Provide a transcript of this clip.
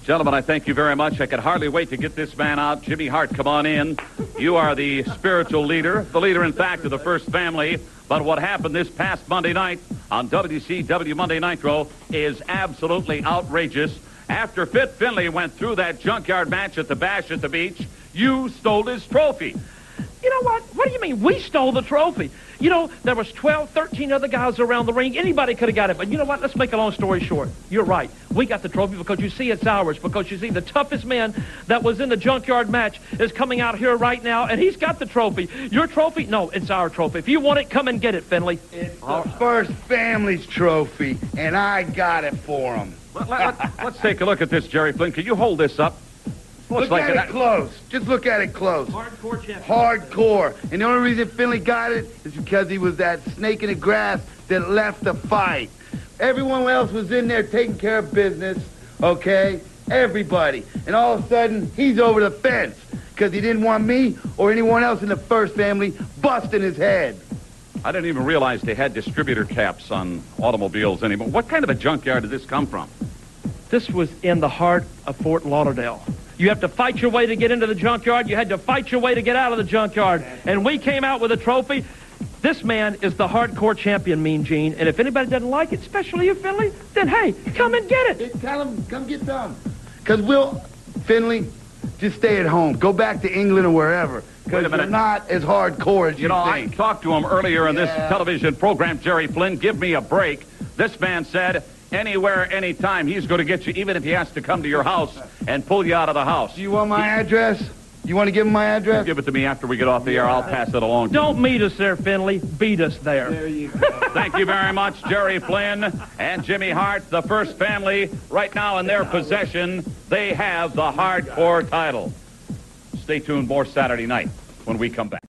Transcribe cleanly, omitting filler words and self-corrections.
Gentlemen, I thank you very much. I can hardly wait to get this man out. Jimmy Hart, come on in. You are the spiritual leader, in fact, of the First Family. But what happened this past Monday night on WCW Monday Nitro is absolutely outrageous. After Fit Finlay went through that junkyard match at the Bash at the Beach, you stole his trophy. You know what? What do you mean we stole the trophy? You know, there was 12, 13 other guys around the ring. Anybody could have got it. But you know what? Let's make a long story short. You're right. We got the trophy because you see it's ours. Because you see the toughest man that was in the junkyard match is coming out here right now, and he's got the trophy. Your trophy? No, it's our trophy. If you want it, come and get it, Finley. It's the First Family's trophy, and I got it for him. Let's take a look at this, Jerry Flynn. Can you hold this up? Look at it close. Just look at it close. Hardcore champion. Hardcore. And the only reason Finley got it is because he was that snake in the grass that left the fight. Everyone else was in there taking care of business, okay? Everybody. And all of a sudden, he's over the fence because he didn't want me or anyone else in the First Family busting his head. I didn't even realize they had distributor caps on automobiles anymore. What kind of a junkyard did this come from? This was in the heart of Fort Lauderdale. You have to fight your way to get into the junkyard. You had to fight your way to get out of the junkyard. And we came out with a trophy. This man is the hardcore champion, Mean Gene. And if anybody doesn't like it, especially you, Finley, then, hey, come and get it. Tell him, come get some. Because Finley, just stay at home. Go back to England or wherever. Because you're not as hardcore as you think. I talked to him earlier in this television program, Jerry Flynn. Give me a break. This man said, anywhere, anytime, he's going to get you, even if he has to come to your house and pull you out of the house. Do you want my address? You want to give him my address? Give it to me after we get off the air. I'll pass it along. Don't meet us there, Finley. Beat us there. There you go. Thank you very much, Jerry Flynn and Jimmy Hart, the First Family. Right now in their possession, they have the hardcore title. Stay tuned, more Saturday night when we come back.